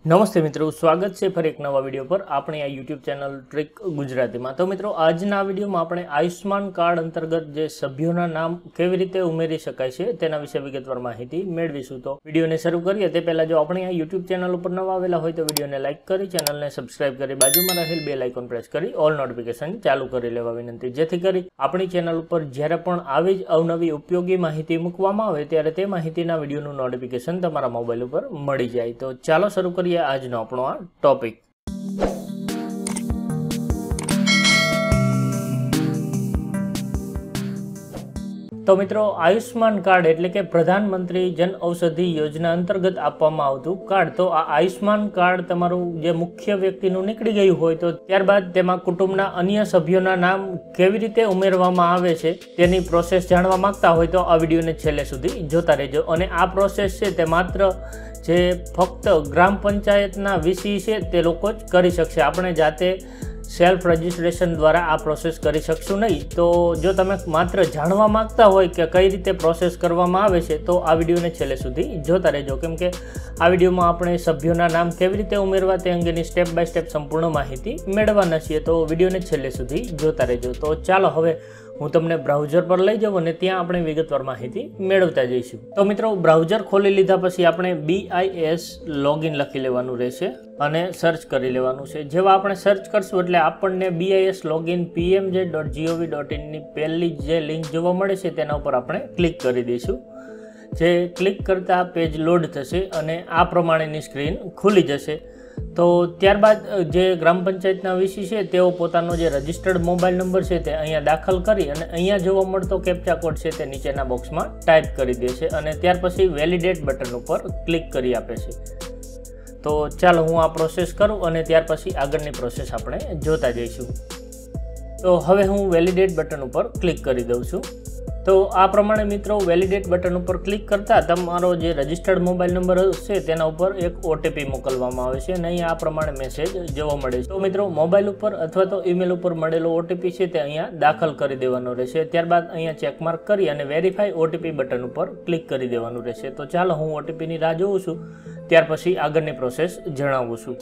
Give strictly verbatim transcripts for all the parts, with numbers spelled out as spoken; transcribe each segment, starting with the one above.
નમસ્તે મિત્રો, સ્વાગત છે ફરી એક નવા વિડીયો પર આપણી આ યુટ્યુબ ચેનલ ટ્રીક ગુજરાતીમાં। તો મિત્રો, આજના વિડીયોમાં આપણે આયુષ્માન કાર્ડ અંતર્ગત જે સભ્યોના નામ કેવી રીતે ઉમેરી શકાય છે તેના વિશે વિગતવાર માહિતી મેળવીશું। તો વિડીયોને શરૂ કરીએ તે પહેલાં જો આપણે આ યુટ્યુબ ચેનલ ઉપર નવા આવેલા હોય તો વિડીયોને લાઇક કરી, ચેનલને સબસ્ક્રાઇબ કરી, બાજુમાં રહેલ બેલ આઇકોન પ્રેસ કરી ઓલ નોટિફિકેશન ચાલુ કરી લેવા વિનંતી, જેથી કરી આપણી ચેનલ ઉપર જ્યારે પણ આવી જ અવનવી ઉપયોગી માહિતી મૂકવામાં આવે ત્યારે તે માહિતીના વિડીયોનું નોટિફિકેશન તમારા મોબાઈલ ઉપર મળી જાય। તો ચાલો શરૂ કરીએ આજનો આપણો આ ટોપિક। તો મિત્રો, આયુષ્માન કાર્ડ એટલે કે પ્રધાનમંત્રી જન ઔષધિ યોજના અંતર્ગત આપવામાં આવતું કાર્ડ। તો આ આયુષ્માન કાર્ડ તમારું જે મુખ્ય વ્યક્તિનું નીકળી ગયું હોય તો ત્યારબાદ તેમાં કુટુંબના અન્ય સભ્યોના નામ કેવી રીતે ઉમેરવામાં આવે છે તેની પ્રોસેસ જાણવા માંગતા હોય તો આ વિડીયોને છેલ્લે સુધી જોતા રહેજો। અને આ પ્રોસેસ છે તે માત્ર જે ફક્ત ગ્રામ પંચાયતના વીસી છે તે લોકો જ કરી શકશે, આપણે જાતે સેલ્ફ રજિસ્ટ્રેશન દ્વારા આ પ્રોસેસ કરી શકશું નહીં। તો જો તમે માત્ર જાણવા માંગતા હોય કે કઈ રીતે પ્રોસેસ કરવામાં આવે છે તો આ વિડીયોને છેલ્લે સુધી જોતા રહેજો, કેમ કે આ વિડીયોમાં આપણે સભ્યોના નામ કેવી રીતે ઉમેરવા તે અંગેની સ્ટેપ બાય સ્ટેપ સંપૂર્ણ માહિતી મેળવવાના છીએ। તો વિડીયોને છેલ્લે સુધી જોતા રહેજો। તો ચાલો હવે હું તમને બ્રાઉઝર પર લઈ જાઉં અને ત્યાં આપણે વિગતવાર માહિતી મેળવતા જઈશું। તો મિત્રો, બ્રાઉઝર ખોલી લીધા પછી આપણે બી આઈ એસ લોગિન લખી લેવાનું રહેશે અને સર્ચ કરી લેવાનું છે। જેવા આપણે સર્ચ કરશું એટલે આપણને બી I S login P M J dot G O V dot in ની પહેલી જે લિંક જોવા મળે છે તેના ઉપર આપણે ક્લિક કરી દઈશું। જે ક્લિક કરતાં પેજ લોડ થશે અને આ પ્રમાણેની સ્ક્રીન ખુલી જશે। તો ત્યારબાદ જે ગ્રામ પંચાયતના વીસી છે તેઓ પોતાનો જે રજિસ્ટર્ડ મોબાઈલ નંબર છે તે અહીંયા દાખલ કરી અને અહીંયા જોવા મળતો કેપ્ચા કોડ છે તે નીચેના બોક્સમાં ટાઈપ કરી દે છે અને ત્યાર પછી વેલિડેટ બટન ઉપર ક્લિક કરી આપે છે। તો ચાલો હું આ પ્રોસેસ કરું અને ત્યાર પછી આગળની પ્રોસેસ આપણે જોતા જઈશું। તો હવે હું વેલિડેટ બટન ઉપર ક્લિક કરી દઉં છું। તો આ પ્રમાણે મિત્રો, વેલિડેટ બટન ઉપર ક્લિક કરતાં તમારો જે રજિસ્ટર્ડ મોબાઈલ નંબર હશે તેના ઉપર એક ઓટીપી મોકલવામાં આવે છે અને અહીંયા આ પ્રમાણે મેસેજ જોવા મળે છે। તો મિત્રો, મોબાઈલ ઉપર અથવા તો ઈમેલ ઉપર મળેલો ઓટીપી છે તે અહીંયા દાખલ કરી દેવાનો રહેશે। ત્યારબાદ અહીંયા ચેકમાર્ક કરી અને વેરીફાઈ ઓટીપી બટન ઉપર ક્લિક કરી દેવાનું રહેશે। તો ચાલો હું ઓટીપીની રાહ જોઉં છું, ત્યાર પછી આગળની પ્રોસેસ જણાવું છું।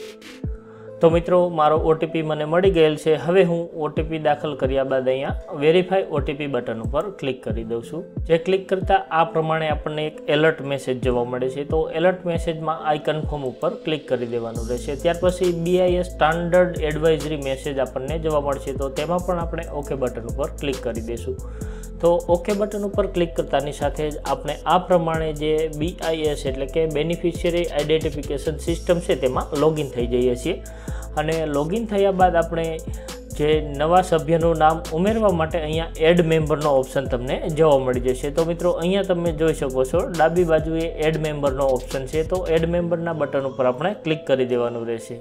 તો મિત્રો, મારો ઓટીપી મને મળી ગયેલ છે। હવે હું ઓટીપી દાખલ કર્યા બાદ અહીંયા વેરીફાઈ ઓટીપી બટન ઉપર ક્લિક કરી દઉં છું। જે ક્લિક કરતાં આ પ્રમાણે આપણને એક એલર્ટ મેસેજ જોવા મળે છે। તો એલર્ટ મેસેજમાં આઈ કન્ફર્મ ઉપર ક્લિક કરી દેવાનું રહેશે। ત્યાર પછી B I S standard advisory message આપણને જોવા મળશે, તો તેમાં પણ આપણે ઓકે બટન ઉપર ક્લિક કરી દઈશું। તો ઓકે બટન ઉપર ક્લિક કરતાની સાથે જ આપણે આ પ્રમાણે જે બી આઈ એસ એટલે કે બેનિફિશિયરી આઈડેન્ટિફિકેશન સિસ્ટમ છે તેમાં લોગિન થઈ જઈએ છીએ અને લોગિન થયા બાદ આપણે જે નવા સભ્યનું નામ ઉમેરવા માટે અહીંયા એડ મેમ્બરનો ઓપ્શન તમને જોવા મળી જશે। તો મિત્રો, અહીંયા તમે જોઈ શકો છો ડાબી બાજુએ એડ મેમ્બરનો ઓપ્શન છે, તો એડ મેમ્બરના બટન ઉપર આપણે ક્લિક કરી દેવાનું રહેશે।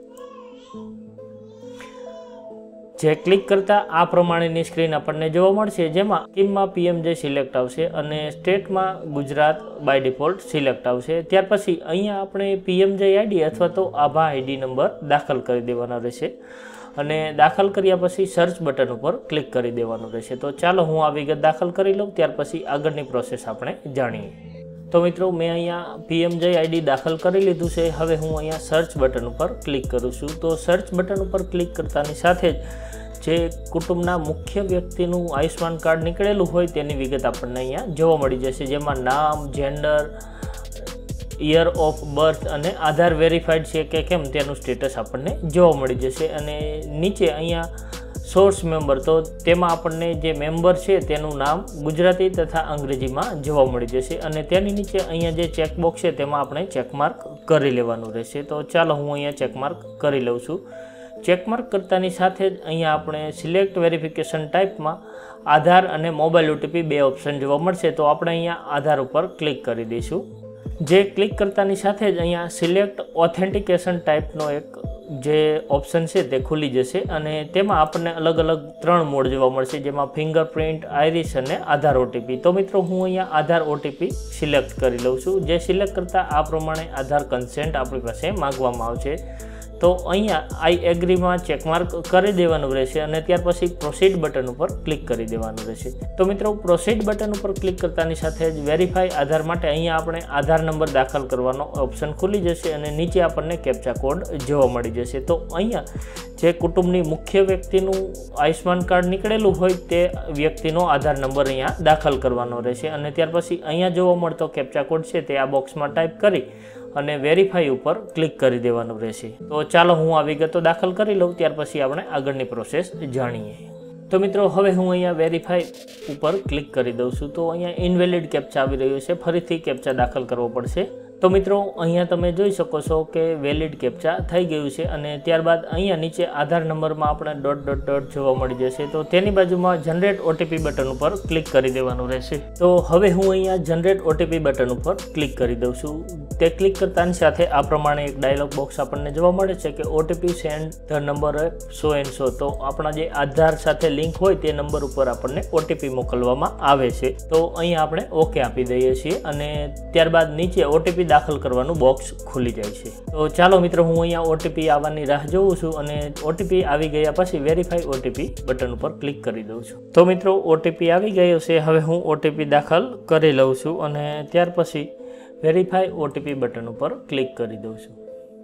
જે ક્લિક કરતાં આ પ્રમાણેની સ્ક્રીન આપણને જોવા મળશે, જેમાં સ્કીમમાં પી એમ જે સિલેક્ટ આવશે અને સ્ટેટમાં ગુજરાત બાય ડિફોલ્ટ સિલેક્ટ આવશે। ત્યાર પછી અહીંયા આપણે પી એમ જે આઈડી અથવા તો આભા આઈડી નંબર દાખલ કરી દેવાનો રહેશે અને દાખલ કર્યા પછી સર્ચ બટન ઉપર ક્લિક કરી દેવાનું રહેશે। તો ચાલો હું આ વિગત દાખલ કરી લઉં, ત્યાર પછી આગળની પ્રોસેસ આપણે જાણીએ। તો મિત્રો, મેં અહીંયા પી એમ જે આઈડી દાખલ કરી લીધું છે। હવે હું અહીંયા સર્ચ બટન ઉપર ક્લિક કરું છું। તો સર્ચ બટન ઉપર ક્લિક કરતાની સાથે જ જે કુટુંબના મુખ્ય વ્યક્તિનું આયુષ્માન કાર્ડ નીકળેલું હોય તેની વિગત આપણને અહીંયા જોવા મળી જશે, જેમાં નામ, જેન્ડર, યર ઓફ બર્થ અને આધાર વેરીફાઈડ છે કે કેમ તેનું સ્ટેટસ આપણને જોવા મળી જશે। અને નીચે અહીંયા સોર્સ મેમ્બર, તો તેમાં આપણને જે મેમ્બર છે તેનું નામ ગુજરાતી તથા અંગ્રેજીમાં જોવા મળી જશે અને તેની નીચે અહીંયા જે ચેકબોક્સ છે તેમાં આપણે ચેકમાર્ક કરી લેવાનું રહેશે। તો ચાલો હું અહીંયા ચેકમાર્ક કરી લઉં છું। ચેકમાર્ક કરતાની સાથે જ અહીંયા આપણે સિલેક્ટ વેરિફિકેશન ટાઈપમાં આધાર અને મોબાઈલ ઓટીપી બે ઓપ્શન જોવા મળશે, તો આપણે અહીંયા આધાર ઉપર ક્લિક કરી દઈશું। જે ક્લિક કરતાની સાથે જ અહીંયા સિલેક્ટ ઓથેન્ટિકેશન ટાઈપનો એક જે ઓપ્શન છે તે ખુલી જશે અને તેમાં આપણને અલગ અલગ ત્રણ મોડ જોવા મળશે, જેમાં ફિંગરપ્રિન્ટ, આઈરિસ અને આધાર ઓટીપી। તો મિત્રો, હું અહીંયા આધાર ઓટીપી સિલેક્ટ કરી લઉં છું। જે સિલેક્ટ કરતાં આ પ્રમાણે આધાર કન્સેન્ટ આપણી પાસે માગવામાં આવશે। તો અહીંયા આઈ એગ્રીમાં ચેકમાર્ક કરી દેવાનું રહેશે અને ત્યાર પછી પ્રોસીડ બટન ઉપર ક્લિક કરી દેવાનું રહેશે। તો મિત્રો પ્રોસીડ બટન ઉપર ક્લિક કરતાની સાથે જ વેરીફાઈ આધાર માટે અહીંયા આપણે આધાર નંબર દાખલ કરવાનો ઓપ્શન ખુલી જશે અને નીચે આપણને કેપ્ચા કોડ જોવા મળી જશે। તો અહીંયા જે કુટુંબની મુખ્ય વ્યક્તિનું આયુષ્માન કાર્ડ નીકળેલું હોય તે વ્યક્તિનો આધાર નંબર અહીંયા દાખલ કરવાનો રહેશે અને ત્યાર પછી અહીંયા જોવા મળતો કેપ્ચા કોડ છે તે આ બોક્સમાં ટાઈપ કરી અને વેરીફાઈ ઉપર ક્લિક કરી દેવાનું રહેશે। તો ચાલો હું આ વિગતો દાખલ કરી લઉં, ત્યાર પછી આપણે આગળની પ્રોસેસ જાણીએ। તો મિત્રો હવે હું અહીંયા વેરીફાઈ ઉપર ક્લિક કરી દઉં છું। તો અહીંયા ઇનવેલિડ કેપ્ચા આવી રહ્યો છે, ફરીથી કેપ્ચા દાખલ કરવો પડશે। તો મિત્રો અહીંયા તમે જોઈ શકો છો કે વેલિડ કેપ્ચા થઈ ગયું છે અને ત્યારબાદ અહીંયા નીચે આધાર નંબરમાં આપણે ડોટ ડોટ ડોટ જોવા મળી જશે। તો તેની બાજુમાં જનરેટ ઓટીપી બટન ઉપર ક્લિક કરી દેવાનું રહેશે। તો હવે હું અહીંયા જનરેટ ઓટીપી બટન ઉપર ક્લિક કરી દઉં છું। તે ક્લિક કરતાની સાથે આ પ્રમાણે એક ડાયલોગ બોક્સ આપણને જોવા મળે છે કે OTP send the number so and so. તો આપણા જે આધાર સાથે લિંક હોય તે નંબર ઉપર આપણને ઓટીપી મોકલવામાં આવે છે। તો અહીંયા આપણે ઓકે આપી દઈએ છીએ અને ત્યારબાદ નીચે ઓટીપી દાખલ કરવાનું બોક્સ ખુલી જાય છે। તો ચાલો મિત્રો હું અહીંયા ઓટીપી આવવાની રાહ જોઉં છું અને ઓટીપી આવી ગયા પછી વેરીફાઈ ઓટીપી બટન ઉપર ક્લિક કરી દઉં છું। તો મિત્રો ઓટીપી આવી ગયો છે, હવે હું ઓટીપી દાખલ કરી લઉં છું અને ત્યાર પછી વેરીફાઈ ઓટીપી બટન ઉપર ક્લિક કરી દઉં છું।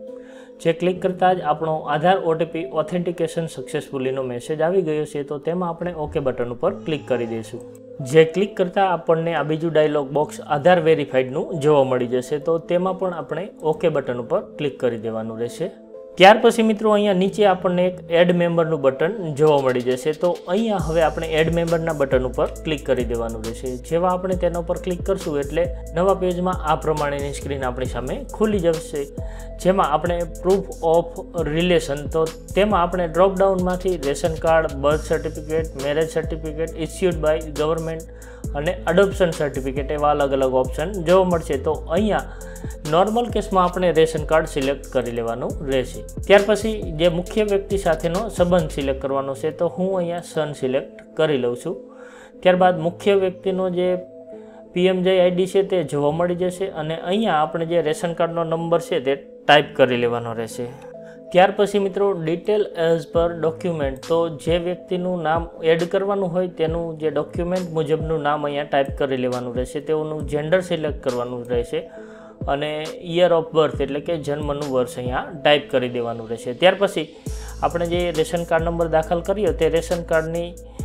જે ક્લિક કરતાં જ આપણો આધાર ઓટીપી ઓથેન્ટિકેશન સક્સેસફુલીનો મેસેજ આવી ગયો છે। તો તેમાં આપણે ઓકે બટન ઉપર ક્લિક કરી દઈશું। જે ક્લિક કરતાં આપણને આ બીજું ડાયલોગ બોક્સ આધાર વેરીફાઈડનું જોવા મળી જશે। તો તેમાં પણ આપણે ઓકે બટન ઉપર ક્લિક કરી દેવાનું રહેશે। ત્યાર પછી મિત્રો અહીંયા નીચે આપણને એક એડ મેમ્બરનું બટન જોવા મળી જશે। તો અહીંયા હવે આપણે એડ મેમ્બરના બટન ઉપર ક્લિક કરી દેવાનું રહેશે। જેવા આપણે તેના ઉપર ક્લિક કરશું એટલે નવા પેજમાં આ પ્રમાણેની સ્ક્રીન આપણી સામે ખુલી જશે, જેમાં આપણે પ્રૂફ ઓફ રિલેશન, તો તેમાં આપણે ડ્રોપડાઉનમાંથી ration card, birth certificate, marriage certificate issued by government અને અડોપ્શન સર્ટિફિકેટ એવા અલગ અલગ ઓપ્શન જોવા મળશે। તો અહીંયા નોર્મલ કેસમાં આપણે રેશન કાર્ડ સિલેક્ટ કરી લેવાનું રહેશે। ત્યાર પછી જે મુખ્ય વ્યક્તિ સાથેનો સંબંધ સિલેક્ટ કરવાનો છે, તો હું અહીંયા સન સિલેક્ટ કરી લઉં છું। ત્યારબાદ મુખ્ય વ્યક્તિનો જે પીએમજે આઈડી છે તે જોવા મળી જશે અને અહીંયા આપણે જે રેશન કાર્ડનો નંબર છે તે ટાઈપ કરી લેવાનો રહેશે। ત્યાર પછી મિત્રો ડિટેલ એઝ પર ડોક્યુમેન્ટ, તો જે વ્યક્તિનું નામ એડ કરવાનું હોય તેનું જે ડોક્યુમેન્ટ મુજબનું નામ અહીંયા ટાઈપ કરી લેવાનું રહેશે। તેઓનું જેન્ડર સિલેક્ટ કરવાનું રહેશે અને યર ઓફ બર્થ એટલે કે જન્મનું વર્ષ અહીંયા ટાઈપ કરી દેવાનું રહેશે। ત્યાર પછી આપણે જે રેશન કાર્ડ નંબર દાખલ કર્યો તે રેશન કાર્ડની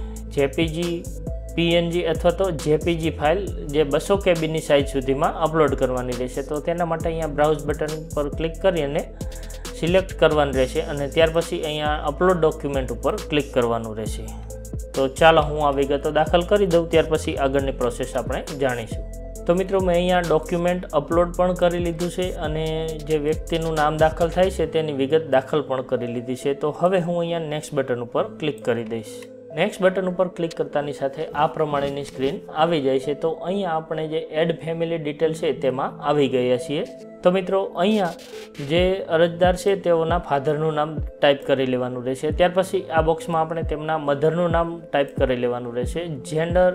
જેપીજી, પીએનજી અથવા તો જેપીજી ફાઇલ જે બસો કેબીની સાઇઝ સુધીમાં અપલોડ કરવાની રહેશે। તો તેના માટે અહીંયા બ્રાઉઝ બટન પર ક્લિક કરી અને સિલેક્ટ કરવાનું રહેશે અને ત્યાર પછી અહીંયા અપલોડ ડોક્યુમેન્ટ ઉપર ક્લિક કરવાનું રહેશે। તો ચાલો હું આ વિગતો દાખલ કરી દઉં, ત્યાર પછી આગળની પ્રોસેસ આપણે જાણીશું। તો મિત્રો મેં અહીંયા ડોક્યુમેન્ટ અપલોડ પણ કરી લીધું છે અને જે વ્યક્તિનું નામ દાખલ થાય છે તેની વિગત દાખલ પણ કરી લીધી છે। તો હવે હું અહીંયા નેક્સ્ટ બટન ઉપર ક્લિક કરી દઈશ। નેક્સ્ટ બટન ઉપર ક્લિક કરતાની સાથે આ પ્રમાણેની સ્ક્રીન આવી જાય છે। તો અહીંયા આપણે જે એડ ફેમિલી ડિટેલ છે તેમાં આવી ગયા છીએ। તો મિત્રો અહીંયા જે અરજદાર છે તેઓના ફાધરનું નામ ટાઈપ કરી લેવાનું રહેશે। ત્યાર પછી આ બોક્સમાં આપણે તેમના મધરનું નામ ટાઈપ કરી લેવાનું રહેશે। જેન્ડર,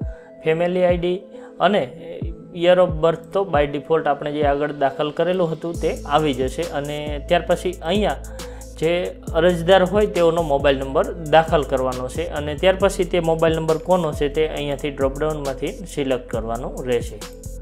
ફેમિલી આઈડી અને યર ઓફ બર્થ તો બાય ડિફોલ્ટ આપણે જે આગળ દાખલ કરેલું હતું તે આવી જશે અને ત્યાર પછી અહીંયા જે અરજદાર હોય તેઓનો મોબાઈલ નંબર દાખલ કરવાનો છે અને ત્યાર પછી તે મોબાઈલ નંબર કોનો છે તે અહીંયાથી ડ્રોપડાઉનમાંથી સિલેક્ટ કરવાનું રહેશે।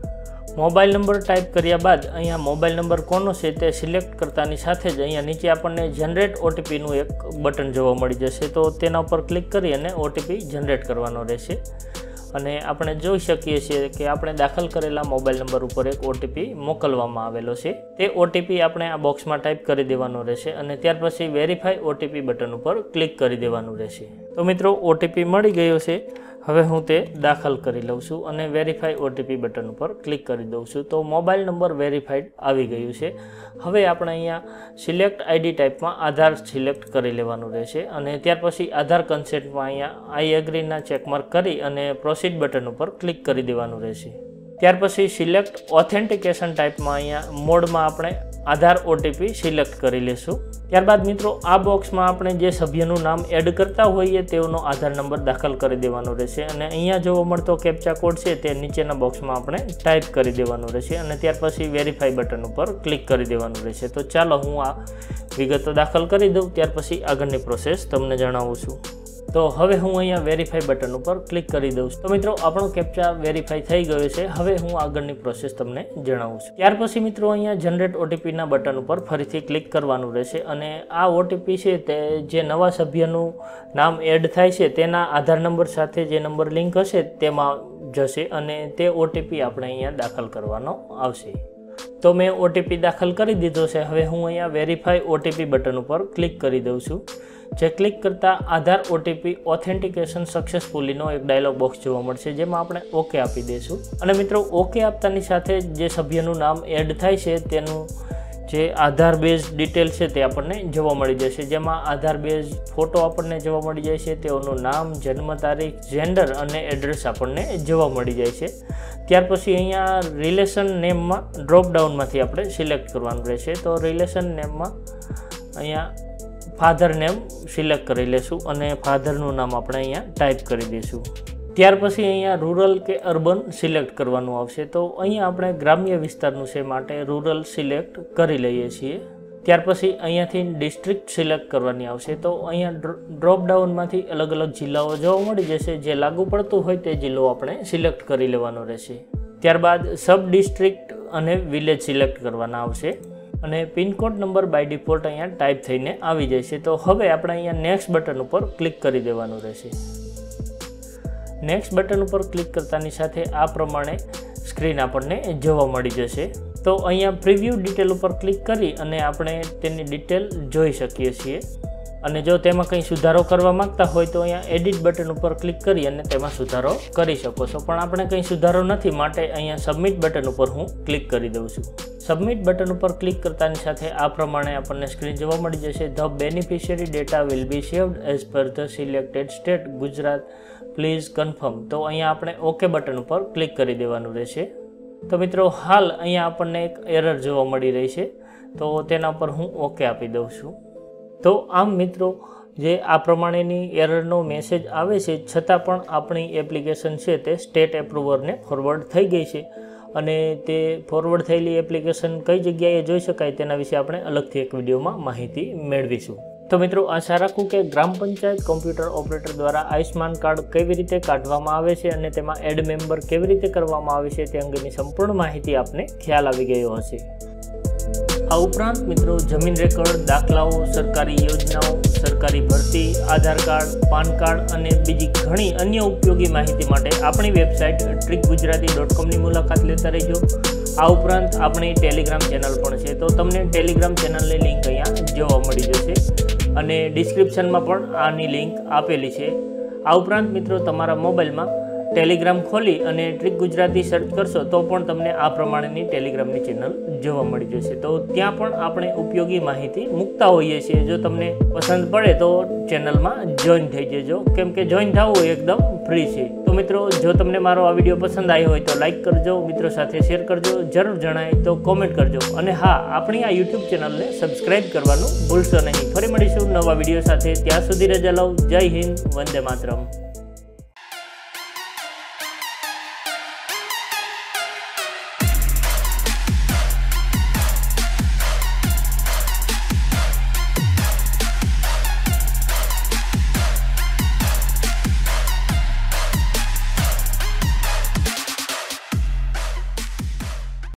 મોબાઈલ નંબર ટાઈપ કર્યા બાદ અહીંયા મોબાઈલ નંબર કોનો છે તે સિલેક્ટ કરતાની સાથે જ અહીંયા નીચે આપણને જનરેટ ઓટીપીનું એક બટન જોવા મળી જશે। તો તેના ઉપર ક્લિક કરી અને ઓટીપી જનરેટ કરવાનો રહેશે અને આપણે જોઈ શકીએ છીએ કે આપણે દાખલ કરેલા મોબાઈલ નંબર ઉપર એક ઓટીપી મોકલવામાં આવેલો છે। તે ઓટીપી આપણે આ બોક્સમાં ટાઈપ કરી દેવાનો રહેશે અને ત્યાર પછી વેરીફાઈ ઓટીપી બટન ઉપર ક્લિક કરી દેવાનું રહેશે। તો મિત્રો ઓટીપી મળી ગયો છે, હવે હું તે દાખલ કરી લઉં છું અને વેરીફાઈ ઓટીપી બટન ઉપર ક્લિક કરી દઉં છું। તો મોબાઈલ નંબર વેરીફાઈડ આવી ગયું છે। હવે આપણે અહીંયા સિલેક્ટ આઈડી ટાઈપમાં આધાર સિલેક્ટ કરી લેવાનું રહેશે અને ત્યાર પછી આધાર કન્સેન્ટમાં અહીંયા આઈ એગ્રીના ચેકમાર્ક કરી અને પ્રોસીડ બટન ઉપર ક્લિક કરી દેવાનું રહેશે। ત્યાર પછી સિલેક્ટ ઓથેન્ટિકેશન ટાઈપમાં અહીંયા મોડમાં આપણે આધાર ઓટીપી સિલેક્ટ કરી લેશું। ત્યારબાદ મિત્રો આ બોક્સમાં આપણે જે સભ્યનું નામ એડ કરતા હોઈએ તેઓનો આધાર નંબર દાખલ કરી દેવાનો રહેશે અને અહીંયા જોવા મળતો કેપ્ચા કોડ છે તે નીચેના બોક્સમાં આપણે ટાઈપ કરી દેવાનો રહેશે અને ત્યાર પછી વેરીફાઈ બટન ઉપર ક્લિક કરી દેવાનું રહેશે। તો ચાલો હું આ વિગતો દાખલ કરી દઉં, ત્યાર પછી આગળની પ્રોસેસ તમને જણાવું છું। તો હવે હું અહીંયા વેરીફાઈ બટન ઉપર ક્લિક કરી દઉં છું। તો મિત્રો આપણો કેપ્ચા વેરીફાઈ થઈ ગયો છે। હવે હું આગળની પ્રોસેસ તમને જણાવું છું। ત્યાર પછી મિત્રો અહીંયા જનરેટ ઓટીપીના બટન ઉપર ફરીથી ક્લિક કરવાનું રહેશે અને આ ઓટીપી છે તે જે નવા સભ્યનું નામ એડ થાય છે તેના આધાર નંબર સાથે જે નંબર લિંક હશે તેમાં જશે અને તે ઓટીપી આપણે અહીંયા દાખલ કરવાનો આવશે। તો મેં ઓટીપી દાખલ કરી દીધો છે। હવે હું અહીંયા વેરીફાઈ ઓટીપી બટન ઉપર ક્લિક કરી દઉં છું। જે ક્લિક કરતાં આધાર ઓટીપી ઓથેન્ટિકેશન સક્સેસફુલીનો એક ડાયલોગ બોક્સ જોવા મળશે, જેમાં આપણે ઓકે આપી દઈશું અને મિત્રો ઓકે આપતાની સાથે જે સભ્યનું નામ એડ થાય છે તેનું જે આધાર બેઝ ડિટેલ છે તે આપણને જોવા મળી જશે, જેમાં આધાર બેઝ ફોટો આપણને જોવા મળી જાય છે, તેઓનું નામ, જન્મ તારીખ, જેન્ડર અને એડ્રેસ આપણને જોવા મળી જાય છે। ત્યાર પછી અહીંયા રિલેશન નેમમાં ડ્રોપડાઉનમાંથી આપણે સિલેક્ટ કરવાનું રહેશે। તો રિલેશન નેમમાં અહીંયા ફાધર નેમ સિલેક્ટ કરી લેશું અને ફાધરનું નામ આપણે અહીંયા ટાઈપ કરી દઈશું। ત્યાર પછી અહીંયા રૂરલ કે અર્બન સિલેક્ટ કરવાનું આવશે। તો અહીંયા આપણે ગ્રામ્ય વિસ્તારનું છે માટે રૂરલ સિલેક્ટ કરી લઈએ છીએ। ત્યાર પછી અહીંયાથી ડિસ્ટ્રિક્ટ સિલેક્ટ કરવાની આવશે। તો અહીંયા ડ્રોપડાઉનમાંથી અલગ અલગ જિલ્લાઓ જોવા મળી જશે, જે લાગુ પડતું હોય તે જિલ્લો આપણે સિલેક્ટ કરી લેવાનો રહેશે। ત્યારબાદ સબ ડિસ્ટ્રિક્ટ અને વિલેજ સિલેક્ટ કરવાના આવશે અને પિનકોડ નંબર બાય ડિફોલ્ટ અહીંયા ટાઈપ થઈને આવી જશે। તો હવે આપણે અહીંયા નેક્સ્ટ બટન ઉપર ક્લિક કરી દેવાનું રહેશે। નેક્સ્ટ બટન ઉપર ક્લિક કરતાની સાથે આ પ્રમાણે સ્ક્રીન આપણને જોવા મળી જશે। તો અહીંયા પ્રિવ્યૂ ડિટેલ ઉપર ક્લિક કરી અને આપણે તેની ડિટેલ જોઈ શકીએ છીએ અને જો તેમાં કંઈ સુધારો કરવા માંગતા હોય તો અહીંયા એડિટ બટન ઉપર ક્લિક કરી અને તેમાં સુધારો કરી શકો છો, પણ આપણે કંઈ સુધારો નથી માટે અહીંયા સબમિટ બટન ઉપર હું ક્લિક કરી દઉં છું। સબમિટ બટન ઉપર ક્લિક કરતાની સાથે આ પ્રમાણે આપણને સ્ક્રીન જોવા મળી જશે। The beneficiary data will be saved as per the selected state Gujarat, please confirm. તો અહીંયા આપણે ઓકે બટન ઉપર ક્લિક કરી દેવાનું રહેશે। તો મિત્રો હાલ અહીંયા આપણને એક એરર જોવા મળી રહી છે, તો તેના પર હું ઓકે આપી દઉં છું। તો આમ મિત્રો જે આ પ્રમાણેની એરરનો મેસેજ આવે છે છતાં પણ આપણી એપ્લિકેશન છે તે સ્ટેટ એપ્રુવરને ફોરવર્ડ થઈ ગઈ છે અને તે ફોરવર્ડ થયેલી એપ્લિકેશન કઈ જગ્યાએ જોઈ શકાય તેના વિશે આપણે અલગથી એક વિડીયોમાં માહિતી મેળવીશું। તો મિત્રો આશા રાખું કે ગ્રામ પંચાયત કોમ્પ્યુટર ઓપરેટર દ્વારા આયુષ્માન કાર્ડ કેવી રીતે કાઢવામાં આવે છે અને તેમાં એડ મેમ્બર કેવી રીતે કરવામાં આવે છે તે અંગેની સંપૂર્ણ માહિતી આપને ખ્યાલ આવી ગયો હશે। આ ઉપરાંત મિત્રો જમીન રેકોર્ડ, દાખલાઓ, સરકારી યોજનાઓ, સરકારી ભરતી, આધાર કાર્ડ, પાન કાર્ડ અને બીજી ઘણી અન્ય ઉપયોગી માહિતી માટે આપણી વેબસાઇટ ટ્રીક ગુજરાતી ડોટ કોમની મુલાકાત લેતા રહેજો। આ ઉપરાંત આપણી ટેલિગ્રામ ચેનલ પણ છે, તો તમને ટેલિગ્રામ ચેનલની લિંક અહીંયા જોવા મળી જશે અને ડિસ્ક્રિપ્શનમાં પણ આની લિંક આપેલી છે। આ ઉપરાંત મિત્રો તમારા મોબાઈલમાં ટેલિગ્રામ ખોલી અને ટ્રીક ગુજરાતી સર્ચ કરશો તો પણ તમને આ પ્રમાણેની ટેલિગ્રામની ચેનલ જોવા મળી જશે। તો ત્યાં પણ આપણે ઉપયોગી માહિતી મૂકતા હોઈએ છીએ, જો તમને પસંદ પડે તો ચેનલમાં જોઈન થઈ જજો, કેમ કે જોઈન થવું એકદમ ફ્રી છે। તો મિત્રો જો તમને મારો આ વિડીયો પસંદ આવ્યો હોય તો લાઇક કરજો, મિત્રો સાથે શેર કરજો, જરૂર જણાય તો કોમેન્ટ કરજો અને હા, આપણી આ યુટ્યુબ ચેનલને સબસ્ક્રાઈબ કરવાનું ભૂલશો નહીં। ફરી મળીશું નવા વિડીયો સાથે, ત્યાં સુધી રજા લઉં। જય હિન્દ, વંદે માતરમ।